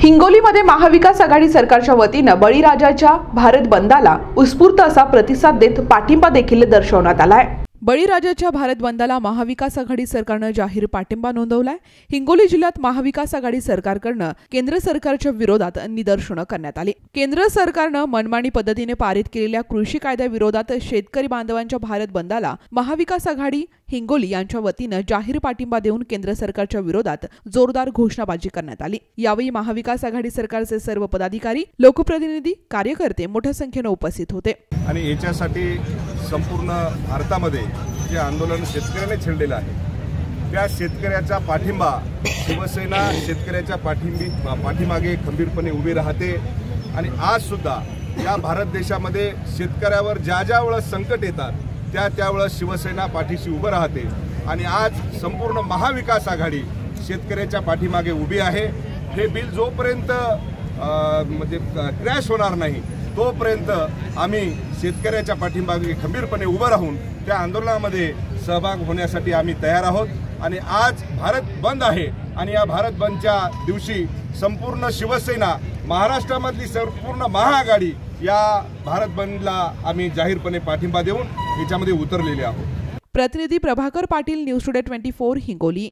हिंगोलीमध्ये महाविकास आघाडी सरकारच्या वतीने बळीराजाच्या भारत बंदला उत्स्फूर्त असा प्रतिसाद देत पाठिंबा देखील दर्शवण्यात आला आहे। बळीराजाच्या भारत बंदला महाविकास आघाडी सरकारने जाहीर पाठिंबा नोंदवलाय। हिंगोली जिल्ह्यात महाविकास आघाडी सरकारकडून केंद्र सरकारच्या विरोधात निदर्शनं करण्यात आली। केंद्र सरकारने मनमानी पद्धतीने पारित केलेल्या कृषी कायद्याविरोधात शेतकरी बांधवांच्या भारत बंदला महाविकास आघाडी हिंगोली यांच्या वतीने जाहीर पाठिंबा देऊन केंद्र सरकारच्या विरोधात जोरदार घोषणाबाजी करण्यात आली। यावेळी महाविकास आघाडी सरकारचे सर्व पदाधिकारी, लोकप्रतिनिधी, कार्यकर्ते मोठ्या संख्येने उपस्थित होते। आणि याच्यासाठी संपूर्ण भारतामध्ये जे आंदोलन शेतकऱ्याने छेडलेलं आहे त्या शेतकऱ्याचा पाठिंबा शिवसेना शेतकऱ्याच्या पाठीमागे खंबीरपणे उभी राहते। आणि आज सुद्धा या भारत देशामध्ये शेतकऱ्यावर ज्या वेळेस संकट येतात त्यावेळेस शिवसेना पाठीशी उभं राहते। आणि आज संपूर्ण महाविकास आघाडी शेतकऱ्याच्या पाठीमागे उभी आहे। हे बिल जोपर्यंत म्हणजे क्रॅश होणार नाही तोपर्यंत आम्ही शेतकऱ्याच्या पाठीमागे खंबीरपणे उभं राहून त्या आंदोलनामध्ये सहभाग होण्यासाठी आम्ही तयार आहोत। आणि आज भारत बंद आहे आणि या भारत बंदच्या दिवशी संपूर्ण शिवसेना महाराष्ट्रामधली संपूर्ण महाआघाडी या भारत बंदला आम्ही जाहीरपणे पाठिंबा देऊन याच्यामध्ये उतरलेले आहोत। प्रतिनिधी प्रभाकर पाटील, न्यूज टुडे 24 हिंगोली।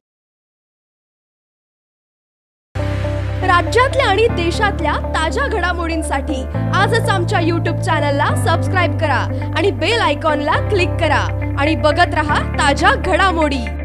राज्यातल्या आणि देशातल्या ताज्या घडामोडींसाठी आजच आमच्या YouTube चॅनलला सबस्क्राइब करा आणि बेल आयकॉनला क्लिक करा आणि बघत रहा ताज्या घडामोडी।